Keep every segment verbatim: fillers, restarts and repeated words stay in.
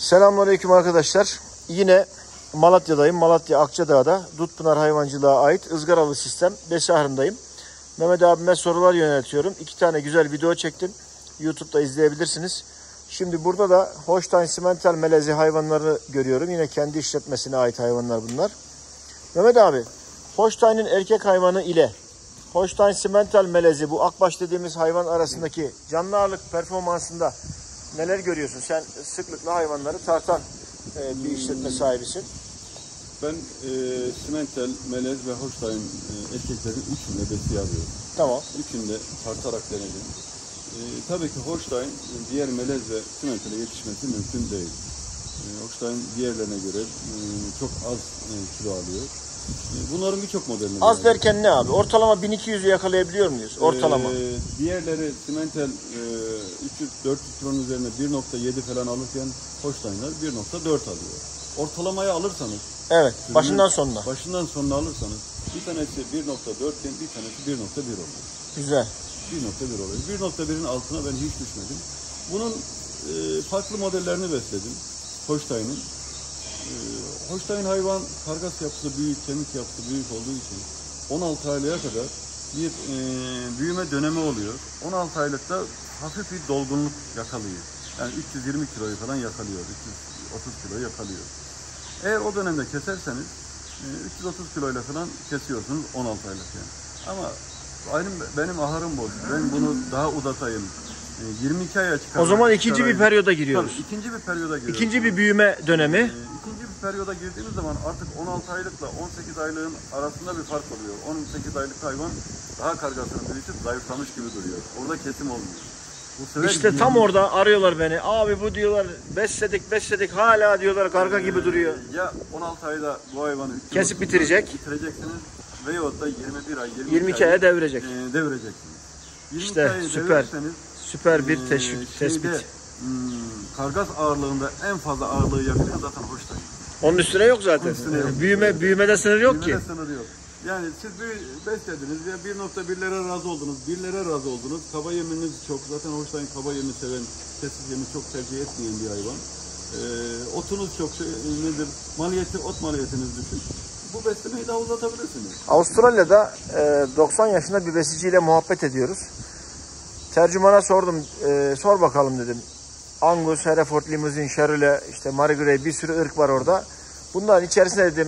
Selamünaleyküm arkadaşlar. Yine Malatya'dayım. Malatya Akçadağ'da Dutpınar Hayvancılığa ait ızgaralı sistem besi ahırındayım. Mehmet abime sorular yöneltiyorum. İki tane güzel video çektim. YouTube'da izleyebilirsiniz. Şimdi burada da Holstein simental melezi hayvanları görüyorum. Yine kendi işletmesine ait hayvanlar bunlar. Mehmet abi, Holstein'in erkek hayvanı ile Holstein simental melezi, bu akbaş dediğimiz hayvan arasındaki canlı ağırlık performansında neler görüyorsun? Sen sıklıkla hayvanları tartan e, bir işletme sahibisin. Ben e, simental, melez ve Holstein e, erkeklerin üçünde besi alıyorum. Tamam. Üçünde tartarak denedim. E, tabii ki Holstein diğer melez ve simentale yetişmesi mümkün değil. E, Holstein diğerlerine göre e, çok az e, kilo alıyor. E, bunların birçok modelini Az var. derken ne abi? Ortalama bin iki yüzü yakalayabiliyor muyuz? Ortalama. E, diğerleri simental e, üç yüz dört yüz kilonun üzerine bir nokta yedi falan alırken Holstein'lar bir nokta dört alıyor. Ortalamayı alırsanız, Evet, sürünün başından sonuna. Başından sonuna alırsanız bir tanesi bir nokta dört iken bir tanesi bir nokta bir oluyor. Güzel. bir nokta bir oluyor. bir nokta birin altına ben hiç düşmedim. Bunun e, farklı modellerini besledim. Holstein'in. E, Holstein hayvan kargas yapısı büyük, kemik yapısı büyük olduğu için on altı aylığa kadar bir e, büyüme dönemi oluyor. on altı aylıkta hafif bir dolgunluk yakalıyor. Yani üç yüz yirmi kiloyu falan yakalıyor. üç yüz otuz kiloyu yakalıyor. Eğer o dönemde keserseniz üç yüz otuz kiloyla falan kesiyorsunuz on altı aylık yani. Ama aynı benim ahırım boş. Ben bunu daha uzatayım. yirmi iki aya çıkarayım. O zaman ikinci çıkarayım. bir periyoda giriyoruz. Tabii, ikinci bir periyoda giriyoruz. İkinci bir büyüme dönemi. Ee, ikinci bir periyoda girdiğimiz zaman artık on altı aylıkla on sekiz aylığın arasında bir fark oluyor. on sekiz aylık hayvan daha kargasını büyütüp zayıflamış gibi duruyor. Orada kesim olmuyor. İşte tam orada arıyorlar beni. Abi bu diyorlar besledik besledik hala diyorlar karga ee, gibi duruyor. Ya on altı ayda bu hayvanı kesip bitirecek. Bitireceksiniz veyahut da yirmi bir ay yirmi iki aya devirecek. E, devireceksiniz. İşte süper. Süper bir teşvik, e, tespit. Şeyde, hmm, kargas ağırlığında en fazla ağırlığı yakalayan zaten Holstein. Onun üstüne yok zaten. Üstüne yok. Büyüme büyümede sınır yok büyümede ki. Sınır yok. Yani siz bir beslediniz ya bir nokta birlere razı oldunuz, birlere razı oldunuz. Kaba yeminiz çok. Zaten Holstein kaba yemi seven, kesif yemi çok tercih etmeyen bir hayvan. Ee, otunuz çok şey, nedir? Maliyeti, ot maliyetiniz düşük. Bu beslemeyi daha uzatabilirsiniz. Avustralya'da e, doksan yaşında bir besiciyle muhabbet ediyoruz. Tercümana sordum, e, sor bakalım dedim. Angus, Hereford, Limousin, Charolais, işte Marie Grey, bir sürü ırk var orada. Bunların içerisinde dedim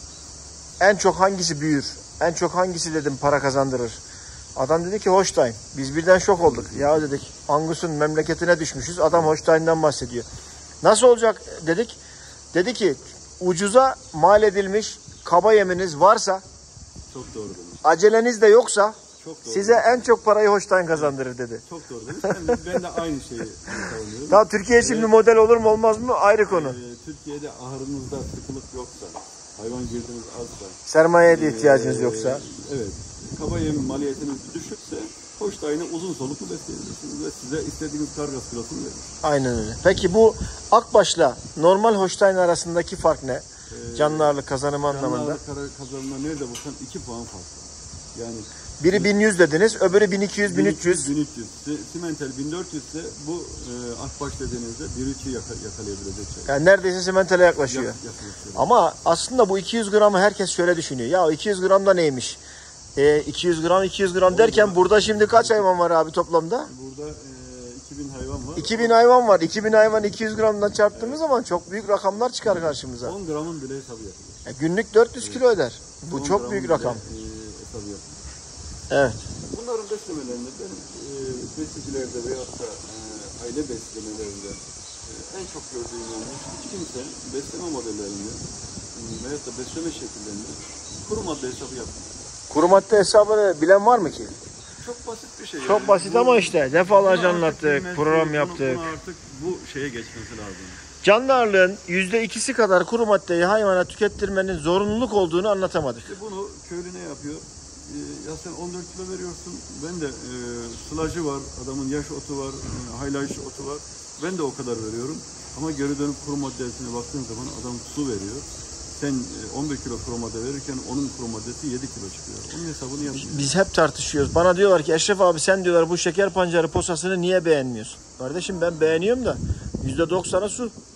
en çok hangisi büyür? En çok hangisi dedim para kazandırır? Adam dedi ki Holstein. Biz birden şok olduk. Ya dedik Angus'un memleketine düşmüşüz. Adam Holstein'den bahsediyor. Nasıl olacak dedik. Dedi ki ucuza mal edilmiş kaba yeminiz varsa, çok doğru demiş. Aceleniz de yoksa çok doğru size en çok parayı Holstein kazandırır dedi. Çok doğru demiş. Ben, ben de aynı şeyi savunuyorum. Daha Türkiye için ee, bir model olur mu olmaz mı ayrı konu. E, Türkiye'de ahırınızda sıkılık yoksa, hayvan girdiniz azsa, sermayeye de ihtiyacınız ee, yoksa. Evet. Kaba yem maliyetiniz düşükse Holstein'i uzun soluklu besleyebilirsiniz ve size istediğiniz kargas kilosunu verir. Aynen öyle. Peki bu akbaşla normal Holstein arasındaki fark ne? Ee, canlı ağırlık kazanımı anlamında. Canlı ağırlık kazanımına nerede bulsan iki puan fark. Yani biri bin yüz dediniz, öbürü bin iki yüz, bin üç yüz. bin üç yüz. Simental bin dört yüz ise bu e, akbaş dediğinizde bir üçü yaka, yakalayabilecek şey. Yani neredeyse simentale yaklaşıyor. Yak, yaklaşıyor. Ama aslında bu iki yüz gramı herkes şöyle düşünüyor. Ya iki yüz gram da neymiş? E, iki yüz gram iki yüz gram derken orada, burada şimdi kaç hayvan var abi toplamda? Burada e, iki bin hayvan var. iki bin hayvan var. iki bin hayvan iki yüz gramdan çarptığımız evet. zaman çok büyük rakamlar çıkar karşımıza. on gramın bile hesabı yapılır. E, günlük dört yüz evet. kilo eder. Bu çok büyük rakam. Bile, e, hesabı yapılır. Evet. Bunların beslemelerinde benim e, besicilerde veyahut da e, aile beslemelerinde e, en çok gördüğüm yanlış hiç kimse besleme modellerinde e, veyahut da besleme şekillerinde kuru madde hesabı yapmıyor. Kuru madde hesabını bilen var mı ki? Çok basit bir şey. Çok yani. basit bu, ama işte defalarca anlattık, program bunu, yaptık. Bunu artık bu şeye geçmesi lazım. Canlı ağırlığın yüzde ikisi kadar kuru maddeyi hayvana tükettirmenin zorunluluk olduğunu anlatamadık. İşte bunu köylü ne yapıyor? Ee, ya sen on dört kilo veriyorsun, ben de e, sılacı var, adamın yaş otu var, e, haylaj otu var. Ben de o kadar veriyorum. Ama geri dönüp kuru maddesine baktığın zaman adam su veriyor. Sen on bir kilo kuru madde verirken onun kuru maddesi yedi kilo çıkıyor. Onun hesabını yapmıyor. Biz hep tartışıyoruz. Bana diyorlar ki Eşref abi sen diyorlar bu şeker pancarı posasını niye beğenmiyorsun? Kardeşim ben beğeniyorum da yüzde doksanı su.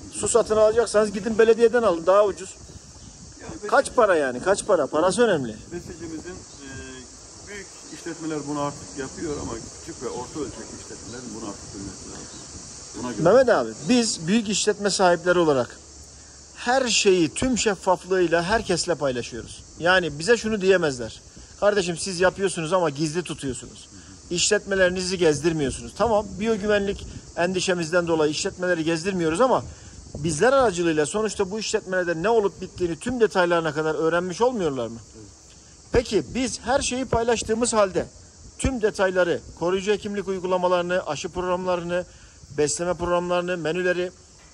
Su satın alacaksanız gidin belediyeden alın, daha ucuz. Yani Kaç para yani? Kaç para? Parası önemli. Besicimizin e, büyük işletmeler bunu artık yapıyor ama küçük ve orta ölçekli işletmelerin bunu artık bilmesi lazım. Buna göre. Mehmet abi, biz büyük işletme sahipleri olarak her şeyi tüm şeffaflığıyla herkesle paylaşıyoruz. Yani bize şunu diyemezler. Kardeşim siz yapıyorsunuz ama gizli tutuyorsunuz. İşletmelerinizi gezdirmiyorsunuz. Tamam, biyogüvenlik endişemizden dolayı işletmeleri gezdirmiyoruz ama bizler aracılığıyla sonuçta bu işletmelerde ne olup bittiğini tüm detaylarına kadar öğrenmiş olmuyorlar mı? Peki biz her şeyi paylaştığımız halde tüm detayları, koruyucu hekimlik uygulamalarını, aşı programlarını, besleme programlarını, menüleri,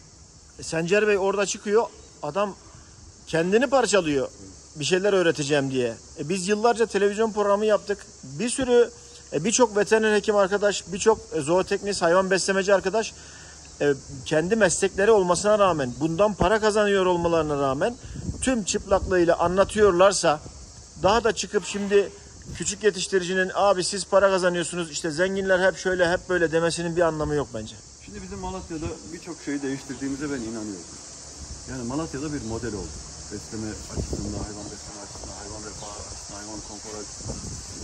Sencer Bey orada çıkıyor, adam kendini parçalıyor bir şeyler öğreteceğim diye. E biz yıllarca televizyon programı yaptık. Bir sürü, e birçok veteriner hekim arkadaş, birçok zooteknist, hayvan beslemeci arkadaş e, kendi meslekleri olmasına rağmen, bundan para kazanıyor olmalarına rağmen tüm çıplaklığıyla anlatıyorlarsa, daha da çıkıp şimdi küçük yetiştiricinin abi siz para kazanıyorsunuz, işte zenginler hep şöyle hep böyle demesinin bir anlamı yok bence. Şimdi bizim Malatya'da birçok şeyi değiştirdiğimize ben inanıyorum. Yani Malatya'da bir model oldu. Besleme açısından, hayvan besleme açısından, hayvan refahı açısından, hayvan konforu açısından.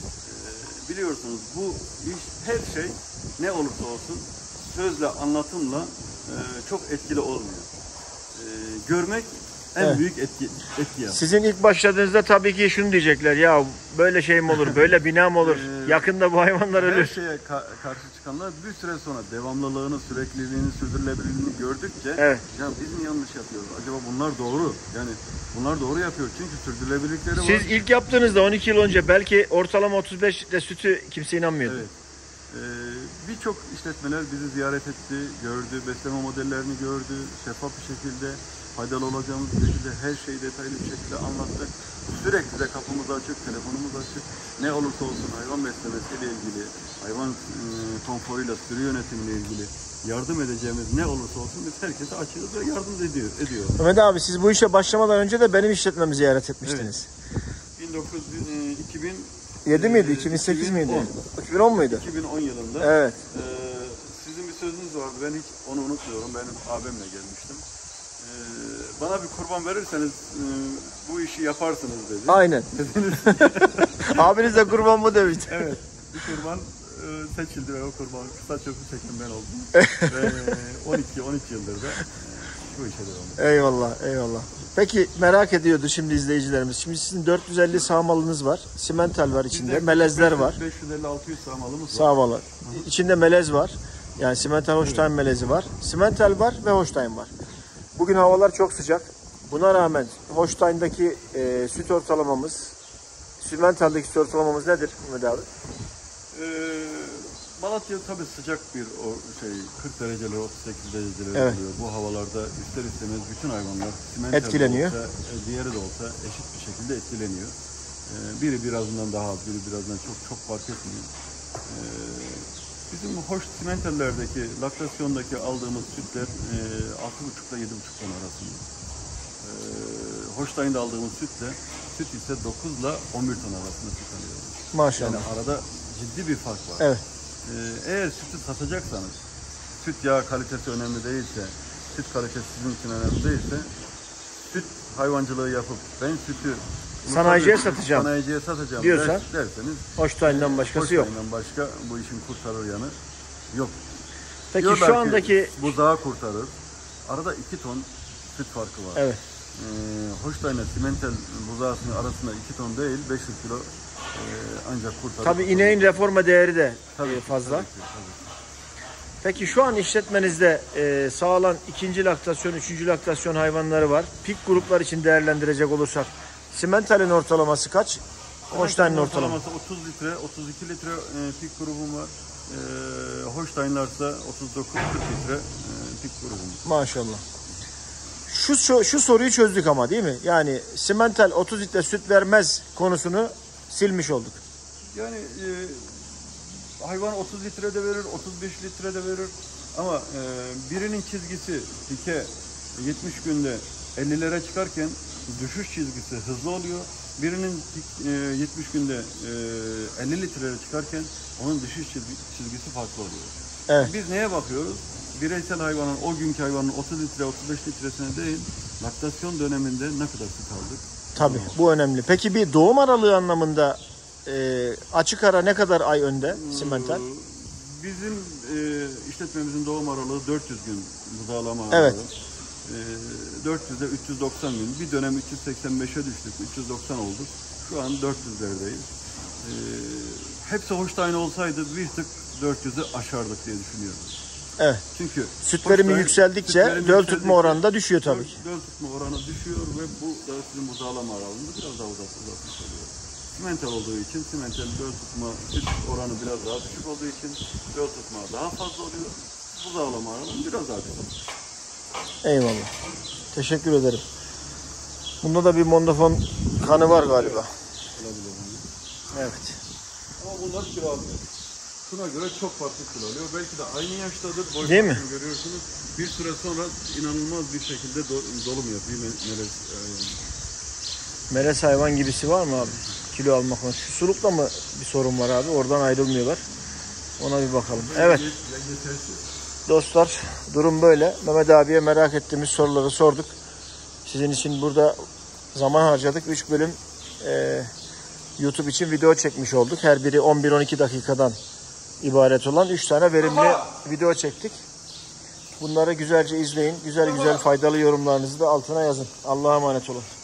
Ee, biliyorsunuz bu iş, her şey ne olursa olsun sözle, anlatımla e, çok etkili olmuyor. E, görmek en Evet. büyük etki, etki yapıyor. Sizin ilk başladığınızda tabii ki şunu diyecekler, ya böyle şey mi olur, böyle bina mı olur, Ee, yakında bu hayvanlar Her ölür. şeye ka- karşı çıkanlar bir süre sonra devamlılığını, sürekliliğini, sürdürülebilirliğini gördükçe Evet. ya biz mi yanlış yapıyoruz? Acaba bunlar doğru. Yani bunlar doğru yapıyor çünkü sürdürülebilirlikleri var. Siz ilk yaptığınızda on iki yıl önce belki ortalama otuz beş litre sütü kimse inanmıyordu. Evet. Ee, Birçok işletmeler bizi ziyaret etti, gördü, besleme modellerini gördü, şeffaf bir şekilde, faydalı olacağımız bir şekilde her şeyi detaylı bir şekilde anlattık. Sürekli de kapımız açık, telefonumuz açık. Ne olursa olsun hayvan beslemesiyle ilgili, hayvan e, konforuyla, sürü yönetimiyle ilgili yardım edeceğimiz ne olursa olsun biz herkese açığız ve yardım ediyor. ediyor. Mehmet abi, siz bu işe başlamadan önce de benim işletmemi ziyaret etmiştiniz. bin dokuz yüz, e, iki bin yedi miydi, iki bin sekiz miydi? iki bin on muydu? iki bin on yılında Evet. e, sizin bir sözünüz vardı. Ben hiç onu unutmuyorum. Benim abimle gelmiştim. E, bana bir kurban verirseniz e, bu işi yaparsınız dedi. Aynen. Abiniz de kurban mı demişti. Evet. Bir kurban e, seçildi ve o kurban kısa çöpü çektim ben oldum. ve on iki on üç yıldır da e, bu işe devam ediyorum. Eyvallah, eyvallah. Peki merak ediyordu şimdi izleyicilerimiz. Şimdi sizin dört yüz elli sağmalınız var. Simental var içinde. Bizde melezler var. beş yüz elli altı yüz sağmalımız var. Sağmalı. İçinde melez var. Yani simental Holstein melezi var. Simental var ve Holstein var. Bugün havalar çok sıcak. Buna rağmen Holstein'daki e, süt ortalamamız, Simental'daki süt ortalamamız nedir Mehmet abi? Ee, Malatya tabii sıcak bir o şey kırk dereceler otuz sekiz dereceler Evet. oluyor. Bu havalarda ister istemez bütün hayvanlar simental Etkileniyor. olsa, e, diğeri de olsa eşit bir şekilde etkileniyor. Ee, biri birazından daha az, biri birazından çok çok fark etmiyor. Ee, bizim hoş simentallerdeki laktasyondaki aldığımız sütler e, altı buçuk ile yedi buçuk ton arasında. Ee, Holstein'de aldığımız sütle süt ise dokuz ile on bir ton arasında süt alıyoruz. Maşallah. Yani arada ciddi bir fark var. Evet. Ee, eğer sütü satacaksanız, süt yağı kalitesi önemli değilse, süt kalitesi sizin için önemli değilse, süt hayvancılığı yapıp ben sütü Sanayiciye satacağım. Sanayiciye satacağım diyorsan, der, derseniz, Holstein'den başkası yok. Holstein'den başka bu işin kurtarır yanı yok. Peki Diyorlar şu ki, andaki buzağı kurtarır. Arada iki ton süt farkı var. evet. Ee, Holstein'le simental buzağısının arasında iki ton değil, beş yüz kilo e, ancak kurtarır. Tabii ineğin reforma değeri de Tabii, e, fazla. tabii ki, tabii. Peki şu an işletmenizde e, sağlanan ikinci laktasyon, üçüncü laktasyon hayvanları var. Pik gruplar için değerlendirecek olursak Simental'in ortalaması kaç? Holstein'in ortalaması. otuz litre, otuz iki litre e, pik grubum var. E, Holstein'larsa otuz dokuz kırk litre e, pik grubum var. Maşallah. Şu, şu şu soruyu çözdük ama değil mi? Yani Simental otuz litre süt vermez konusunu silmiş olduk. Yani e, hayvan otuz litre de verir, otuz beş litre de verir. Ama e, birinin çizgisi pike yetmiş günde ellilere çıkarken düşüş çizgisi hızlı oluyor. Birinin pik, e, yetmiş günde e, elli litrelere çıkarken onun düşüş çizgi- çizgisi farklı oluyor. Evet. Biz neye bakıyoruz? bireysel hayvanın, o günkü hayvanın otuz litre, otuz beş litresine değil, laktasyon döneminde ne kadar süt aldık? Tabii bu önemli. Peki bir doğum aralığı anlamında e, açık ara ne kadar ay önde simental? Bizim e, işletmemizin doğum aralığı dört yüz gün buzağlama aralığı. Evet. E, dört yüzde üç yüz doksan gün. Bir dönem üç yüz seksen beşe düştük. üç yüz doksan olduk. Şu an dört yüzlerdeyiz. E, hepsi Holstein olsaydı bir tık dört yüzü aşardık diye düşünüyorum. Evet. Çünkü Süt verimi Holstein, yükseldikçe süt verimi döl yükseldikçe tutma oranı da düşüyor tabii ki. Döl tutma oranı düşüyor ve bu da sizin buzağlama aralığını biraz daha uzat, uzatmış oluyor. Simental olduğu için, simental döl tutma süt oranı biraz daha düşük olduğu için döl tutma daha fazla oluyor. Buzağlama aralığı biraz daha düşük. Eyvallah. Teşekkür ederim. Bunda da bir mondofon kanı var galiba. Olabilir. Evet. Ama bunlar kilo alıyor. Şuna göre çok farklı kilo alıyor. Belki de aynı yaştadır. Boy Değil mi? Görüyorsunuz. Bir süre sonra inanılmaz bir şekilde do dolum yapıyor. Melez, yani. Melez hayvan gibisi var mı abi? Kilo almak için. Şu sulukla mı bir sorun var abi? Oradan ayrılmıyorlar. Ona bir bakalım. Evet. Dostlar durum böyle. Mehmet abiye merak ettiğimiz soruları sorduk. Sizin için burada zaman harcadık. üç bölüm e, YouTube için video çekmiş olduk. Her biri on bir on iki dakikadan ibaret olan üç tane verimli video çektik. Bunları güzelce izleyin. Güzel güzel faydalı yorumlarınızı da altına yazın. Allah'a emanet olun.